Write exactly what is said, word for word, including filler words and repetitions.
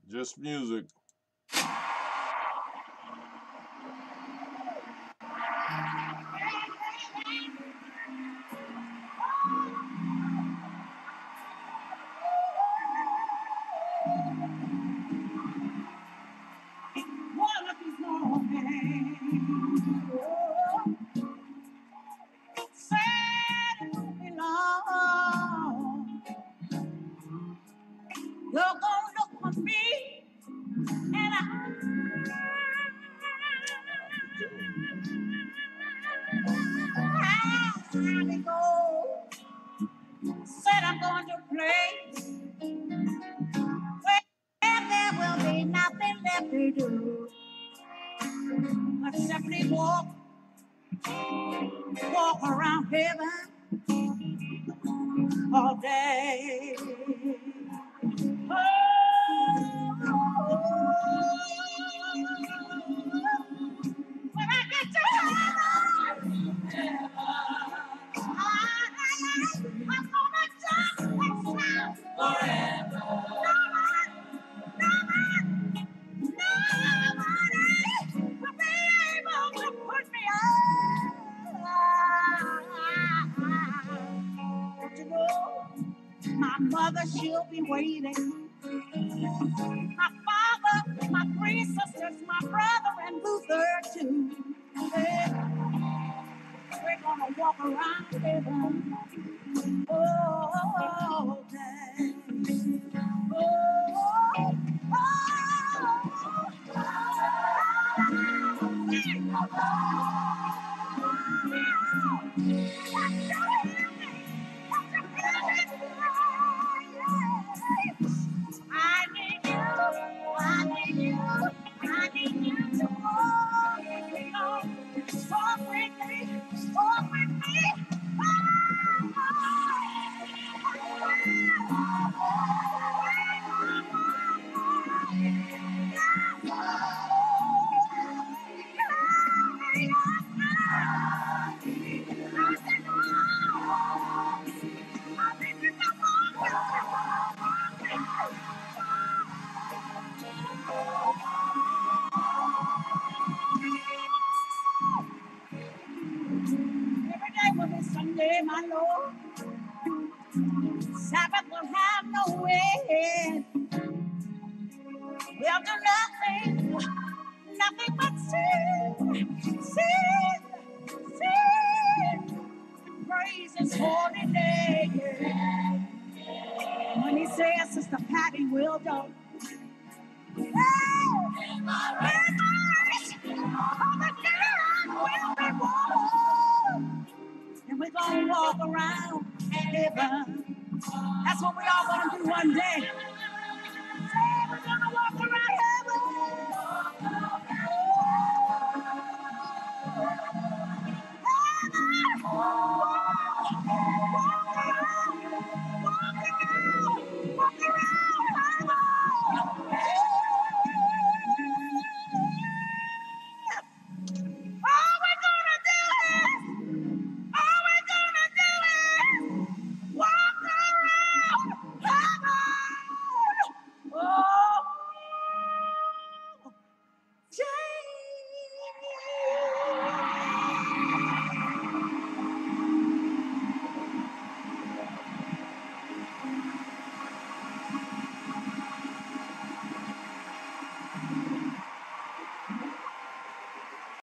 Just music. One of these mornings, oh, said it won't be long. You're gonna look for me, and I, I go. Said I'm going to a place where there will be nothing left to do but simply walk, walk around heaven all day. Oh, when I get to heaven, I, I'm gonna jump and shout forever. Nobody will be able to put me out. Don't you know? My mother, she'll be waiting. My father, my three sisters, my brother, and Luther, too. Yeah, we're gonna walk around heaven. Oh, day. Oh, oh, I need you, I need you, I need you to walk with me, Lord. Walk with me, walk with me. Every day will be Sunday, my Lord. Sabbath will have no end. We'll do nothing, nothing but sin, sin, sin. Praise His holy name. When He says, Sister Patty, well done. Hey, in my race, all the good will be won. And we're gonna walk around heaven. That's what we all gonna do one day.